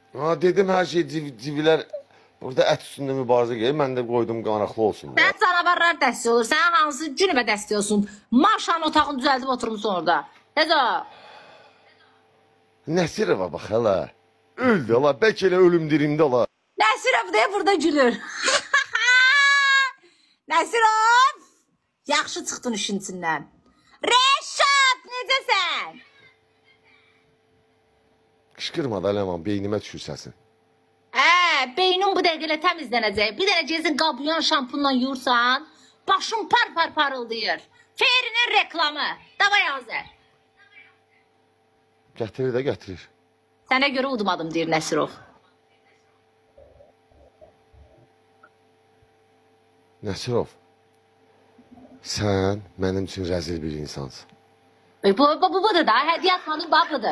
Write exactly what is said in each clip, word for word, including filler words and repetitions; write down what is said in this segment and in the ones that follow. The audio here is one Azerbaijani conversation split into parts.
Ha, dedim hər şey civ civilər burada ət üstündə mübarizə gedir. Mən də qoydum qanaqlı olsun. Sən canavarlar dəstək olur. Sən hansı cünübə dəstək olsun? Maşanın otağını düzəldib oturmuşsun orada. Nəzə? Nəsirova bax hələ. Öldü ola. Bəlkə elə ölüm dirimdə ola. Nəsirov deyə burada gülür. Nəsirov! Yaxşı çıxdın işin içindən. Rəşad, necəsən? Qışqırma da Ləman, beynimə düşür səsin. Hə, beynin bu dəqiqə ilə təmizlənəcək. Bir dənə cezin qablayan şampunla yuyursan, başın par par parıldayır. Ferinin reklamı. Davay Azər. Gətirir də gətirir. Sənə görə udmadım, deyir Nəsirov. Nəsirov, sən mənim üçün rəzil bir insansın. E, bu, bu, bu budur da, hədiyyə atmanın babıdır.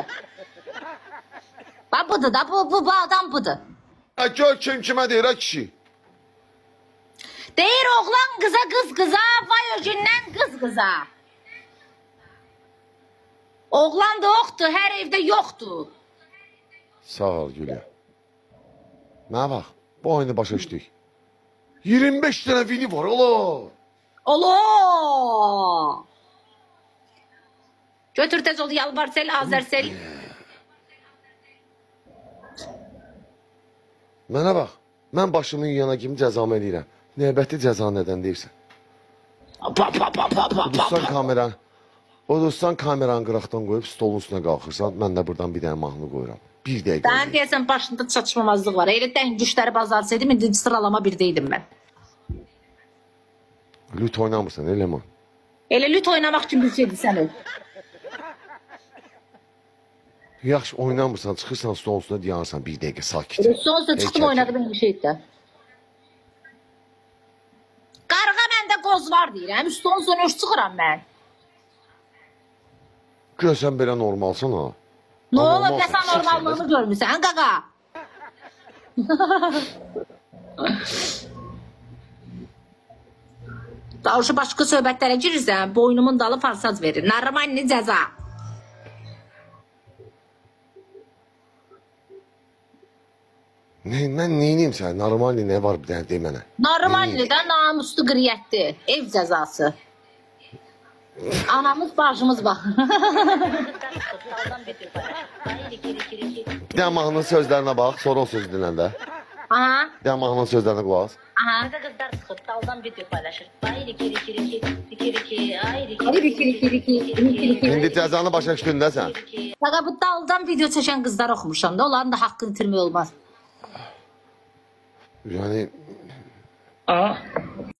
Bak budur da, bu, bu, bu adam budur. Ha, gör kim kimə deyir ha kişi. Deyir oğlan qıza, qız qıza, vay o gündən qız qıza. Oğlan da yoxdur, hər evdə yoxdur. Sağ ol Gülya. Mənə bax, bu oyunu başa düşdük. iyirmi beş dənə vini var, ola. Olo! Götür tez ol, yalvar sel, Azər sel. Mənə bax, mən başımı yiyana kimi cəzamı eləyirəm. Növbəti cəza nədən deyirsən? Pa, pa, pa, pa, pa, Udustan kameran, udustan kameranı qıraqdan qoyub stolun üstünə qalxırsan, mən də buradan bir dənə mahnı qoyuram. Bir dəqiqə. Sən deyəsən başında çatışmamazlıq var. Elə dən güçləri bazarsaydım, indi sıralama birdeydim mən. Lüt oynamırsan, eləman. Elə lüt oynamaq üçün bir şeydir sənin. Yaxşı, oynamırsan, çıxırsan stolun üstünə dayanırsan bir dəqiqə, sakit. Elə sonsuza çıxdım, oynadım bir şeydə. Qarğa məndə qoz var deyirəm, üstün sonra öş çıxıram mən. Görsən belə normalsan ha. Nə olub, sən normallığını görmüsən, qaqa? Davuşu başqa söhbətlərə girirsən, boynumun dalı farsaz verir. Narmanli cəza. Ne, mən neyniyim sən? Normalli nə var bir dənə de mənə. Normalli də namuslu qriyyətli, ev cəzası. Anamız, bacımız bax. Bir dənə mahnının sözlərinə bax, sonra o sözü dinləndə. Aha. Bir dənə mahnının sözlərinə qulaq as. Aha. Kızlar sıkıp daldan video paylaşır. Ay riki riki riki riki riki ay riki Hadi riki riki riki riki riki. İndi cəzanı başa düşdün də sən. Qaqa bu daldan video çəkən qızlar oxumuşam da, onların da haqqını itirmək olmaz. Yəni, Aa.